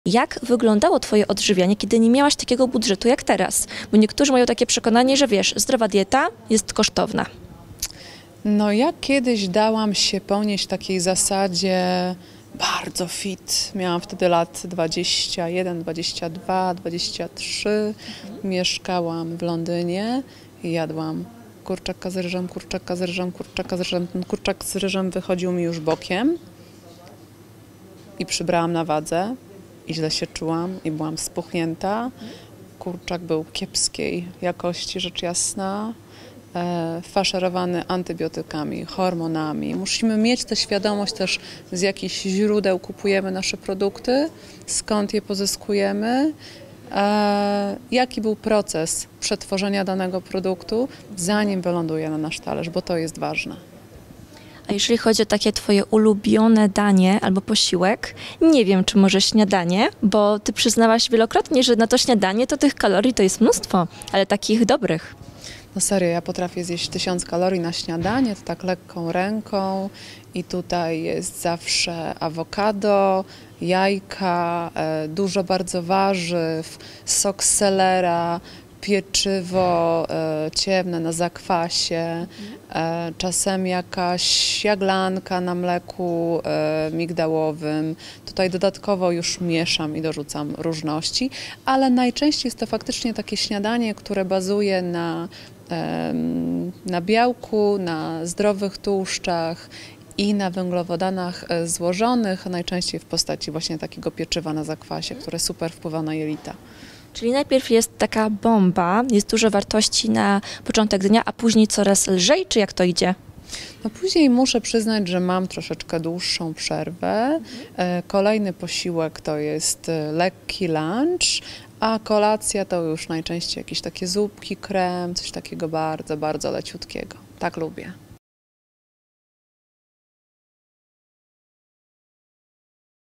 Jak wyglądało Twoje odżywianie, kiedy nie miałaś takiego budżetu jak teraz? Bo niektórzy mają takie przekonanie, że wiesz, zdrowa dieta jest kosztowna. No ja kiedyś dałam się ponieść takiej zasadzie bardzo fit. Miałam wtedy lat 21, 22, 23. Mieszkałam w Londynie i jadłam kurczaka z ryżem, kurczaka z ryżem, kurczaka z ryżem. Ten kurczak z ryżem wychodził mi już bokiem i przybrałam na wadze i źle się czułam i byłam spuchnięta. Kurczak był kiepskiej jakości, rzecz jasna. Faszerowany antybiotykami, hormonami. Musimy mieć tę świadomość też, z jakich źródeł kupujemy nasze produkty, skąd je pozyskujemy, jaki był proces przetworzenia danego produktu, zanim wyląduje na nasz talerz, bo to jest ważne. A jeżeli chodzi o takie Twoje ulubione danie albo posiłek, nie wiem, czy może śniadanie, bo Ty przyznałaś wielokrotnie, że na to śniadanie to tych kalorii to jest mnóstwo, ale takich dobrych. No serio, ja potrafię zjeść 1000 kalorii na śniadanie, to tak lekką ręką i tutaj jest zawsze awokado, jajka, dużo bardzo warzyw, sok z selera, pieczywo ciemne na zakwasie, czasem jakaś jaglanka na mleku migdałowym. Tutaj dodatkowo już mieszam i dorzucam różności, ale najczęściej jest to faktycznie takie śniadanie, które bazuje na białku, na zdrowych tłuszczach i na węglowodanach złożonych, najczęściej w postaci właśnie takiego pieczywa na zakwasie, które super wpływa na jelita. Czyli najpierw jest taka bomba, jest dużo wartości na początek dnia, a później coraz lżej, czy jak to idzie? No później muszę przyznać, że mam troszeczkę dłuższą przerwę. Kolejny posiłek to jest lekki lunch, a kolacja to już najczęściej jakieś takie zupki, krem, coś takiego bardzo, bardzo leciutkiego. Tak lubię.